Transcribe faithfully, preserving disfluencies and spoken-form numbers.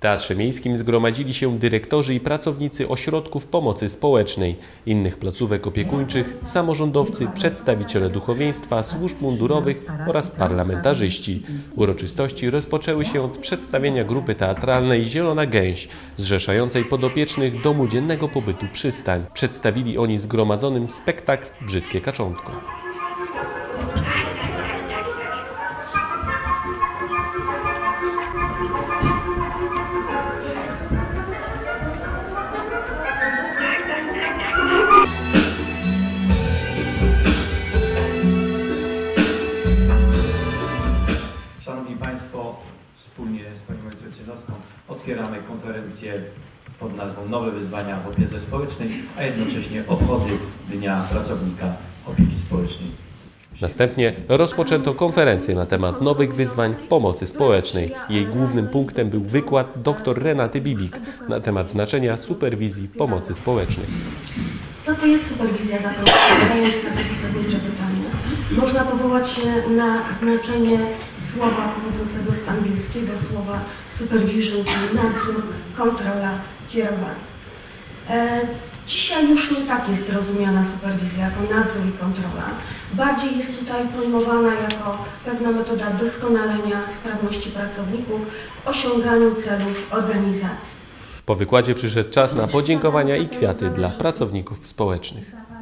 Teatrze Miejskim zgromadzili się dyrektorzy i pracownicy ośrodków pomocy społecznej, innych placówek opiekuńczych, samorządowcy, przedstawiciele duchowieństwa, służb mundurowych oraz parlamentarzyści. Uroczystości rozpoczęły się od przedstawienia grupy teatralnej Zielona Gęś, zrzeszającej podopiecznych Domu Dziennego Pobytu Przystań. Przedstawili oni zgromadzonym spektakl Brzydkie kaczątko. Szanowni Państwo, wspólnie z Panią Mecenaską otwieramy konferencję pod nazwą Nowe wyzwania w opiece społecznej, a jednocześnie obchody Dnia Pracownika Opieki Społecznej. Następnie rozpoczęto konferencję na temat nowych wyzwań w pomocy społecznej. Jej głównym punktem był wykład dr Renaty Bibik na temat znaczenia superwizji w pomocy społecznej. Co to jest superwizja zawodowa? Zadając na to zasadnicze pytanie, można powołać się na znaczenie słowa pochodzącego z angielskiego słowa supervision, czyli nadzór, kontrola, kierowanie. E, dzisiaj już nie tak jest rozumiana superwizja jako nadzór i kontrola. Bardziej jest tutaj pojmowana jako pewna metoda doskonalenia sprawności pracowników w osiąganiu celów organizacji. Po wykładzie przyszedł czas na podziękowania i kwiaty dla pracowników społecznych.